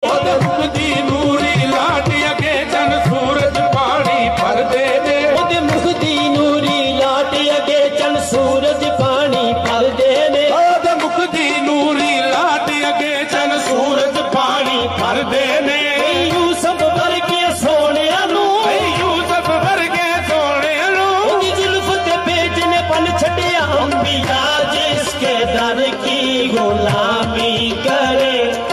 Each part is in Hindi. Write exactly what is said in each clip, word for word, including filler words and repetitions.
दी नूरी लाट अगे चन सूरज पानी भर दे दे ओदे मुख दी नूरी लाट अगे चन सूरज पानी भर दे दे ओदे मुख दी नूरी लाट अगे चन सूरज पानी भर दे दे यूसुफ वर्गे सोने नू यूसुफ वर्गे सोने नू ओदी जुल्फ ते बेचने पन छड़िया अंबिया जिसके दर की गुलामी करे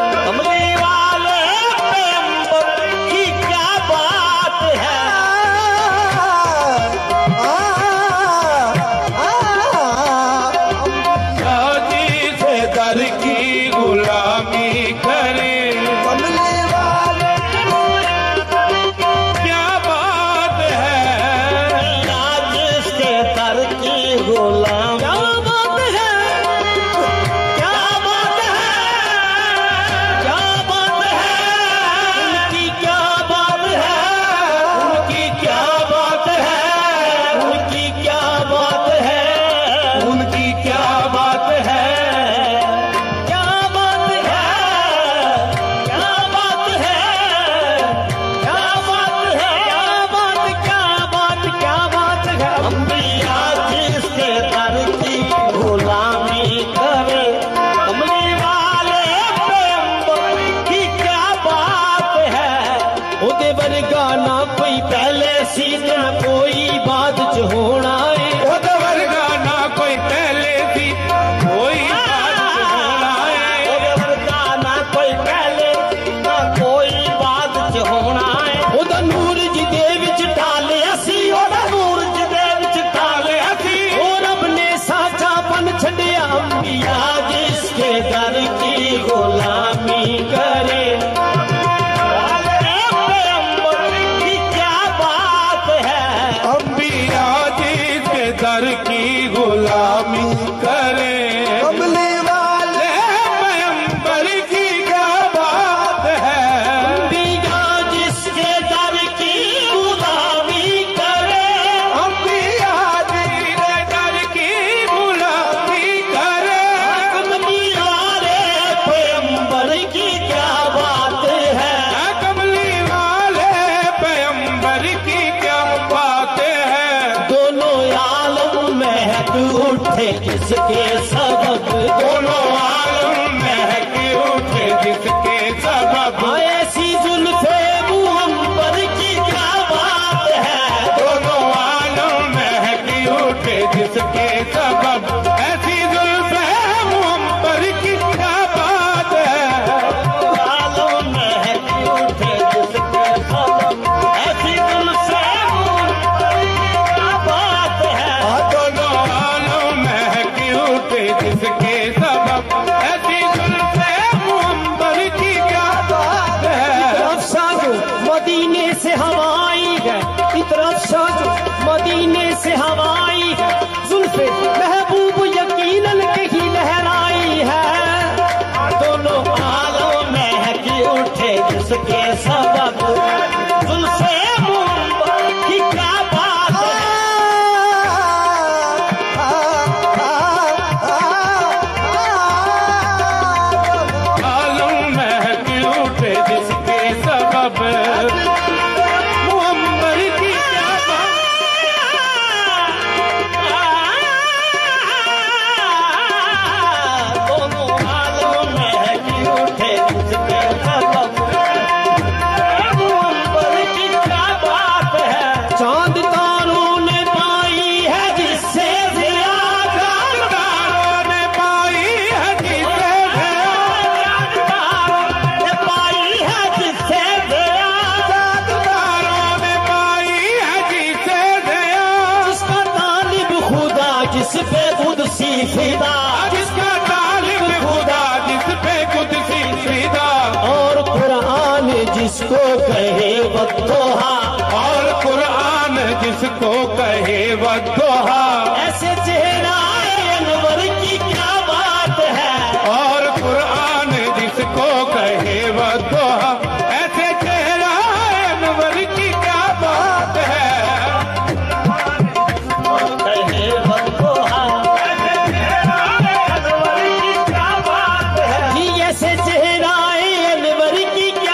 जिसके सबब दोनों आलम महक उठे जिसके सबब ऐसी जुल्फे मुहम्मद की क्या बात है दोनों आलम महक उठे जिसके सबब ऐसी जुल्फे मुहम्मद की क्या बात है आलम महक उठे जिसके सबब ऐसी जुल्फे मुहम्मद की क्या बात है दोनों आलम जिसके सबब ऐसी जुल्फे मुहम्मद की क्या बात है तरफ साजो मदीने से हवाई है तरफ साजो मदीने से हवाई है जुल्फे महबूब यकीनन कहीं लहराई है दोनों आलम महक उठे जिसके सबब जुल्फे मुहम्मद की क्या बात है जिसका तालिब खुदा जिस पे खुद सी फिदा और कुरान जिसको कहे वद्दोहा और कुरान जिसको कहे वद्दोहा ऐसे चेहरा अनवर की क्या बात है और कुरान जिसको कहे वद्दोहा ऐसे चेहरा अनवर की क्या बात है ऐसे चेहरा अनवर की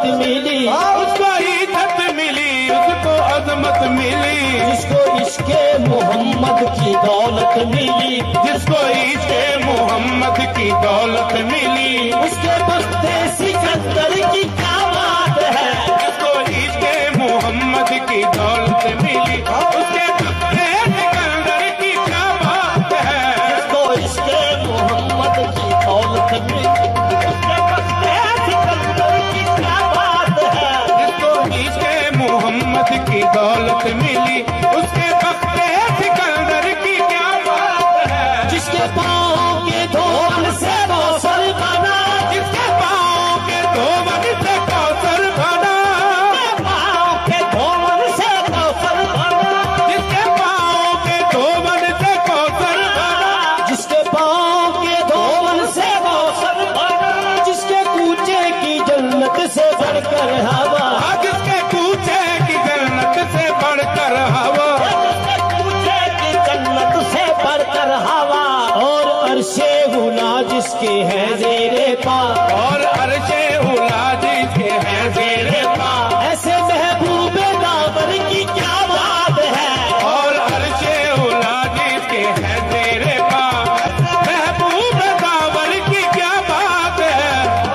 अजमत मिली, उसको इज्जत मिली, उसको अजमत मिली। जिसको इश्के मोहम्मद की दौलत मिली, जिसको इश्के मोहम्मद की दौलत मिली, उसके बख्ते सिकंदर की क्या बात है। जिसको इश्के मोहम्मद की दौलत मिली, उसके बख्ते सिकंदर की क्या बात है। जिसको इश्के मोहम्मद की दौलत मिली, उसके बख्ते सिकंदर की क्या बात है। जिसको इश्के मोहम्मद की दौलत मिली, उसके बख्ते सिकंदर की क्या बात है। जिसके पाँव के धोवन से कौसर बना, जिसके पाँव के धोवन से कौसर बना, पाँव के धोवन से कौसर बना, जिसके पाँव के धोवन से कौसर बना, जिसके पाँव के धोवन से कौसर बना, जिसके कूचे की जन्नत से बढ़कर हवा, जिसके कूचे की जन्नत से बढ़कर हवा, कूचे की जन्नत से बढ़कर हवा। और अरशे हुला जिसके है जेरे पा, और अर्शे उला जिसके हैं जेरे पा। ऐसे महबूबे दावर की क्या बात है। और अर्शे उला जिसके हैं जेरे पा, महबूब दावर की क्या बात है।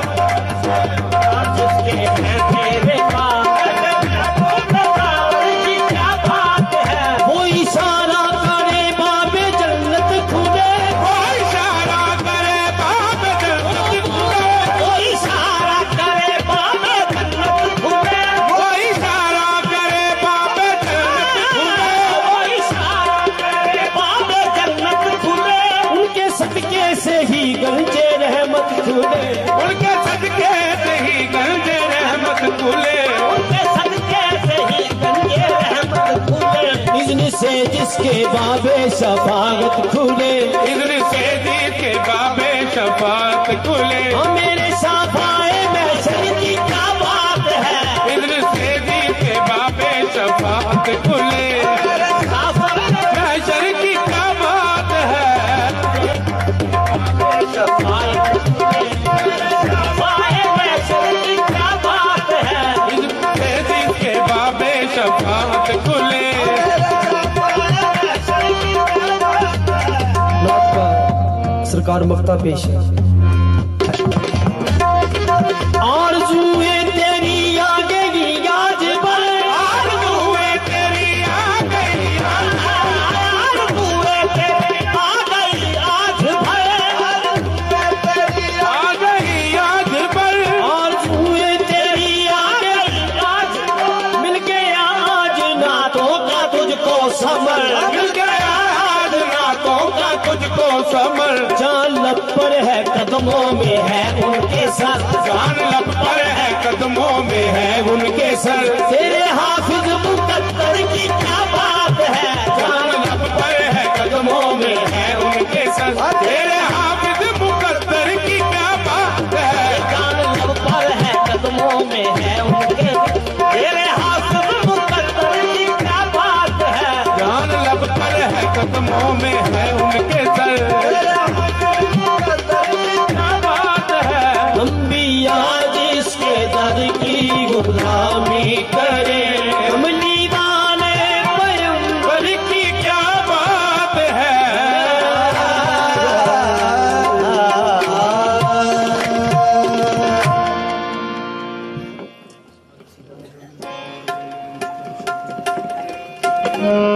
जिसके है तेरे पास, महबूब दावर की क्या बात है। वो इशारा करे बाबे जन्नत खुले, वो इशारा करे बाप जन्नत खुले, वो इशारा करे बाबे जन्नत खुले, वो इशारा करे बाप जन्नत खुले, वो इशारा करे बाबे जन्नत खुले। उनके सदके से ही गंजे रहमत खुले, उनके सदके से ही गंजे रहमत खुले, उनके सदके से ही गंजे रहमत खुले। इज़्न से जिसके बाबे शफाअत खुले, इधर से दी के बाबे शफात खुले, और मेरे शाफाए महशर की क्या बात है। इधर से दी के बाबे शफात खुले, महशर की क्या बात है। शाफाए महशर की क्या बात है। इधर से दी के बाबे शफात खुले। सरकार मक्ता पेश है। आरज़ूए तेरी आ गई आज भर, आरज़ूए तेरी आ गई, आरज़ूए तेरी आ गई आज भर, आ गई आज पर, आरज़ूए तेरी आ गई आज, मिल गया आज नातों का तुझको समर, मिल गया आज नातों का तुझको समर। जान लब पर है कदमों में है उनके सर, जान लब पर है कदमों में है उनके सर। तेरे हाफिज मुकद्दर की क्या बात है। जान लब पर है कदमों में है उनके सर। तेरे हाफिज मुकद्दर की क्या बात है। जान लब पर है कदमों में है उनके, तेरे हाफिज मुकद्दर की क्या बात है। जान लब पर है कदमों में है उनके सर। क्या बात है। हम भी आज इसके दर की गुलामी करें, हम दीवाने पैगंबर की क्या बात है। की